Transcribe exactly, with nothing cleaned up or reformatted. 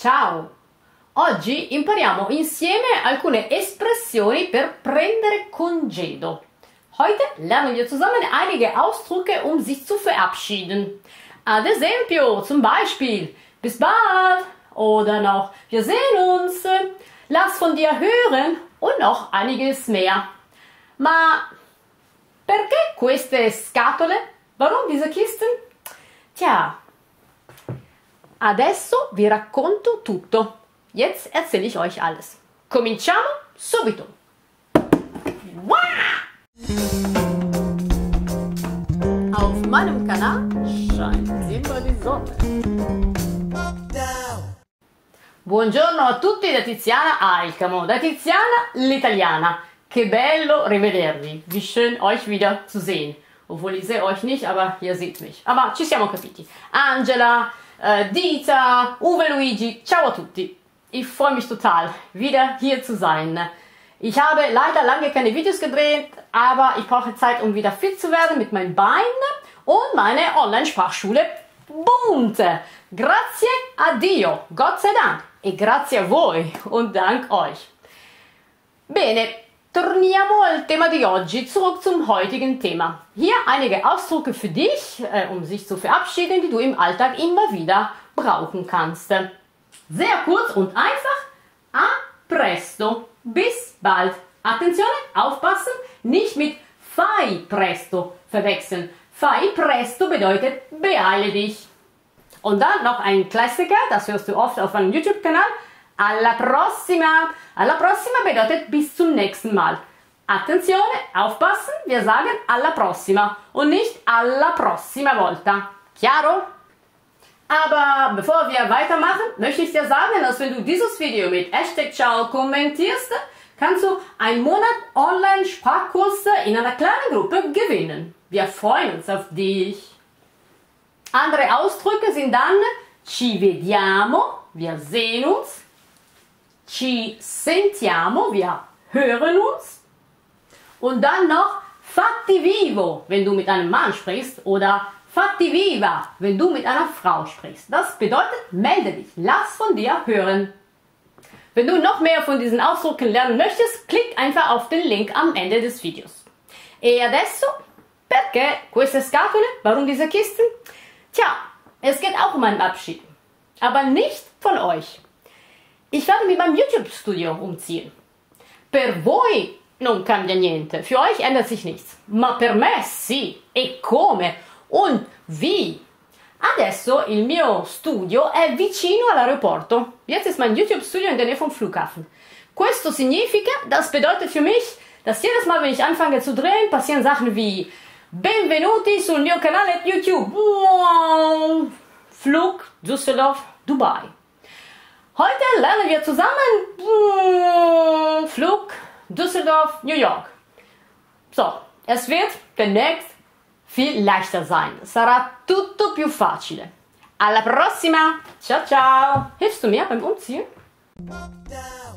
Ciao! Oggi impariamo insieme alcune espressioni per prendere congedo. Heute lernen wir zusammen einige Ausdrücke, um sich zu verabschieden. Ad esempio, zum Beispiel, bis bald oder noch, wir sehen uns, lass von dir hören und noch einiges mehr. Ma perché queste scatole? Warum diese Kisten? Tja, adesso vi racconto tutto. Jetzt erzähle ich euch alles. Cominciamo subito. Auf meinem Kanal scheint immer die Sonne. Buongiorno a tutti da Tiziana Alcamo, da Tiziana l'Italiana. Che bello rivedervi, wie schön euch wieder zu sehen. Obwohl ich sehe euch nicht, aber ihr seht mich. Aber ci siamo capiti. Angela, äh, Dita, Uwe Luigi, ciao a tutti. Ich freue mich total, wieder hier zu sein. Ich habe leider lange keine Videos gedreht, aber ich brauche Zeit, um wieder fit zu werden mit meinen Beinen und meine Online-Sprachschule boomt. Grazie a Dio, Gott sei Dank, e grazie a voi und dank euch. Bene, torniamo al Thema di oggi, zurück zum heutigen Thema. Hier einige Ausdrücke für dich, äh, um sich zu verabschieden, die du im Alltag immer wieder brauchen kannst. Sehr kurz und einfach. A presto, bis bald. Attenzione, aufpassen, nicht mit fai presto verwechseln. Fai presto bedeutet beeile dich. Und dann noch ein Klassiker, das hörst du oft auf meinem YouTube-Kanal. Alla prossima. Alla prossima bedeutet bis zum nächsten Mal. Attenzione, aufpassen, wir sagen alla prossima und nicht alla prossima volta. Chiaro? Aber bevor wir weitermachen, möchte ich dir sagen, dass wenn du dieses Video mit Hashtag Ciao kommentierst, kannst du einen Monat Online-Sprachkurs in einer kleinen Gruppe gewinnen. Wir freuen uns auf dich. Andere Ausdrücke sind dann ci vediamo, wir sehen uns, ci sentiamo, wir hören uns und dann noch fatti vivo, wenn du mit einem Mann sprichst, oder fatti viva, wenn du mit einer Frau sprichst. Das bedeutet, melde dich, lass von dir hören. Wenn du noch mehr von diesen Ausdrücken lernen möchtest, klick einfach auf den Link am Ende des Videos. E adesso, perché queste scatole? Warum diese Kisten? Tja, es geht auch um einen Abschied, aber nicht von euch. Ich werde mit meinem YouTube-Studio umziehen. Per voi non cambia niente, für euch ändert sich nichts, ma per me sì, e come? Und wie? Adesso il mio studio è vicino all'aeroporto. Jetzt ist mein YouTube-Studio in der Nähe vom Flughafen. Questo significa, das bedeutet für mich, dass jedes Mal, wenn ich anfange zu drehen, passieren Sachen wie Benvenuti sul mio canale YouTube. Flug Düsseldorf, Dubai. Heute lernen wir zusammen Flug Düsseldorf, New York. So, es wird demnächst viel leichter sein. Sarà tutto più facile. Alla prossima! Ciao ciao! Hilfst du mir beim Umziehen?